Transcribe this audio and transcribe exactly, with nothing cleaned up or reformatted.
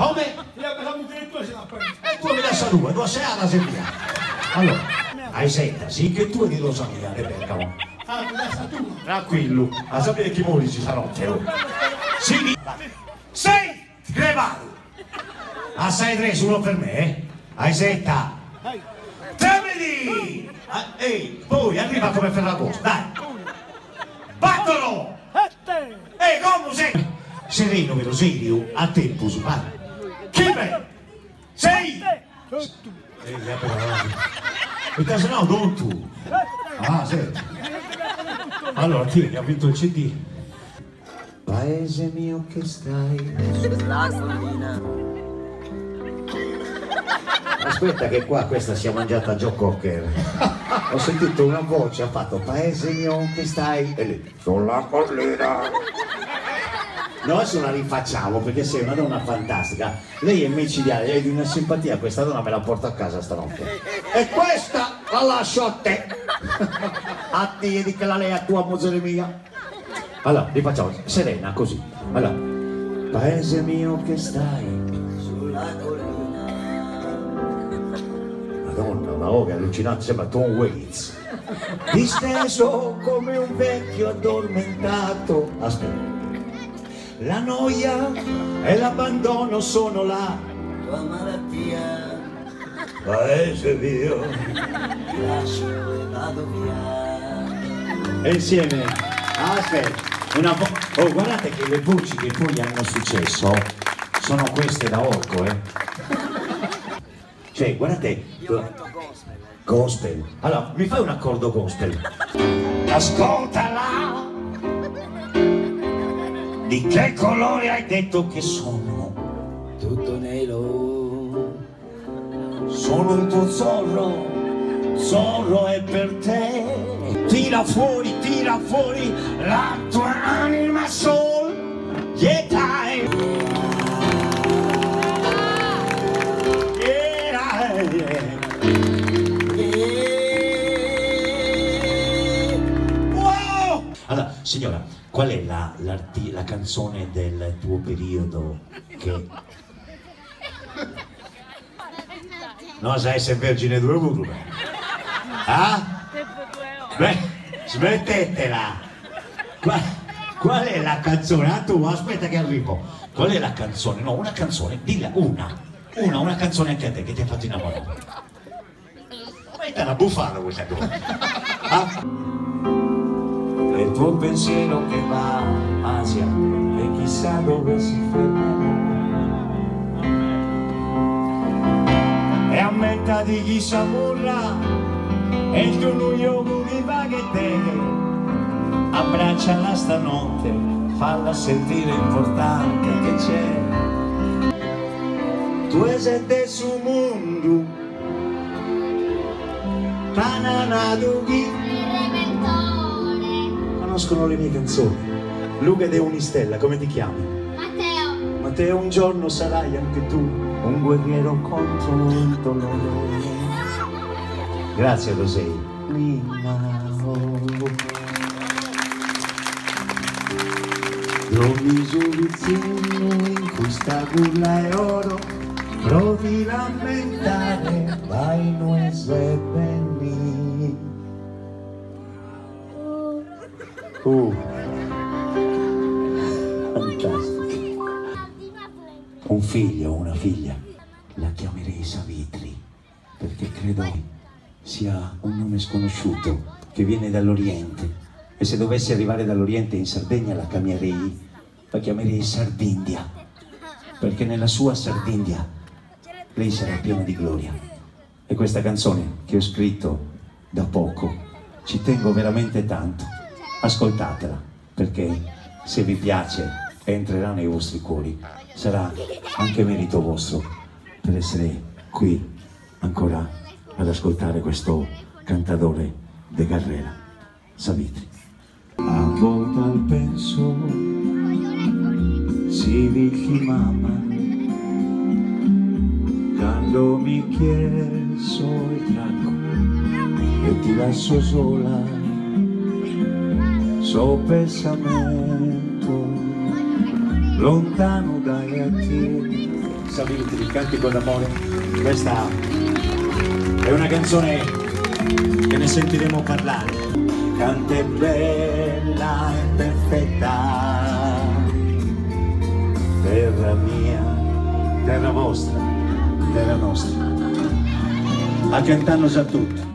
Come? La mujer tua se l'ha presa. E tu mi lascia due, tu sei alla sedia. Allora, hai senta, sì che tu di Rosalia, Rebecca. Ah, mi lascia tu. Tranquillo, a sapere chi muori ci sarà te. Sì, sei grevado. A sei tre solo per me, eh? Hai setta. Tremedi! Ah, ehi, poi arriva come Ferragosto, dai! Battolo! Ehi, come sei? Sereno, vero, serio, a tempo, su, vai! Chi me? Sei! Ehi, eh, però, perché se no non tu! Ah, senti! Allora, tieni, ha vinto il C D. Paese mio che stai sulla collina. Aspetta che qua questa si è mangiata Joe Cocker. Ho sentito una voce, ha fatto paese mio che stai e lì, sulla collina. No, adesso la rifacciamo perché sei una donna fantastica. Lei è micidiale, lei è di una simpatia, questa donna me la porto a casa stanotte. E questa la lascio a te. A te di che la lei è a tua mozere mia. Allora, rifacciamo, serena così. Allora, paese mio che stai sulla collina. Madonna, ma oh, che allucinante, sembra Tom Waits. Disteso come un vecchio addormentato. Aspetta. La noia e l'abbandono sono la tua malattia. Paese mio, lascio e vado via. E insieme, aspetta, una vo oh, guardate che le voci che poi hanno successo sono queste da orco, eh. Cioè, guardate. Gospel. Gospel. Allora, mi fai un accordo gospel? Ascoltala! Di che colore hai detto che sono? Tutto nero. Sono il tuo zorro, zorro è per te. Tira fuori, tira fuori la tua anima sol. Yeah, dai. Yeah, yeah. Wow! Allora, signora, qual è la, la, la canzone del tuo periodo che... No, sai se vergine due voto. Ah? Beh, smettetela! Qual, qual è la canzone? Ah, tu, aspetta che arrivo. Qual è la canzone? No, una canzone, dilla una. Una, una canzone anche a te che ti ha fatto innamorare. Ma è una bufala questa cosa. Ah? È il tuo pensiero che va a Asia e chissà dove si fermerà. E ammetta di chi s'amurra e il tuo luglio mi va che te. Abbracciala stanotte, falla sentire importante che c'è. Tu sei su mondo, Pananadugi. Conoscono le mie canzoni. Luca De Unistella, come ti chiami? Matteo. Matteo, un giorno sarai anche tu un guerriero contro il dolore. Grazie Rosei. Lo misurizzino in cui sta culla e oro, provi lamentare, vai noi sebeni. Uh, fantastico. Un figlio o una figlia, la chiamerei Savitri, perché credo sia un nome sconosciuto che viene dall'Oriente. E se dovessi arrivare dall'Oriente in Sardegna la chiamerei, la chiamerei Sardindia, perché nella sua Sardindia lei sarà piena di gloria. E questa canzone che ho scritto da poco, ci tengo veramente tanto. Ascoltatela, perché se vi piace e entrerà nei vostri cuori, sarà anche merito vostro per essere qui ancora ad ascoltare questo cantatore de carrera, Savitri. A volte al penso si dici mamma quando mi chieso il tracco e ti lascio sola so pensamento lontano dai a te Savitri, Cantico d'amore. Questa è una canzone che ne sentiremo parlare. Canta è bella e perfetta, terra mia, terra vostra, terra nostra. A cantarnos a tutti.